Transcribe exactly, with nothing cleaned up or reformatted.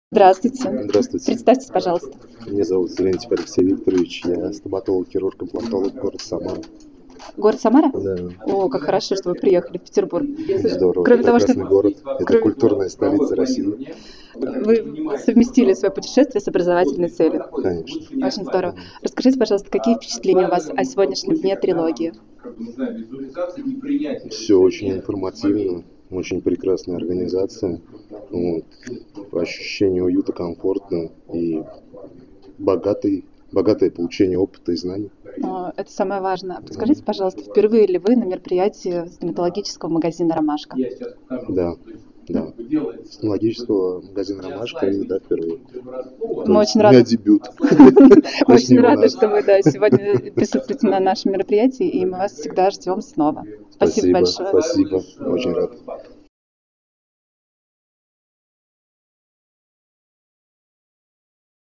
Здравствуйте. Здравствуйте. Представьтесь, пожалуйста. Меня зовут Зеленский Алексей Викторович. Я стоматолог-хирург-имплантолог, город Самара. Город Самара? Да, О, как хорошо, что вы приехали в Петербург. здорово. Кроме того, что Прекрасный город. Это кроме- культурная столица России. вы совместили свое путешествие с образовательной целью. Конечно. Очень здорово. Расскажите, пожалуйста, какие впечатления у вас о сегодняшнем дне трилогии? Все очень информативно, очень прекрасная организация. Вот. Ощущение уюта, комфортно и богатый, богатое получение опыта и знаний. О, это самое важное. Подскажите, пожалуйста, впервые ли вы на мероприятии стоматологического магазина «Ромашка»? Да, да. Стоматологического магазина «Ромашка» и да, впервые. Мы очень У меня рады, дебют. очень Начнем рады, нас. что вы да, сегодня присутствуете на нашем мероприятии, и мы вас всегда ждем снова. Спасибо Спасибо, большое. спасибо. Очень рад.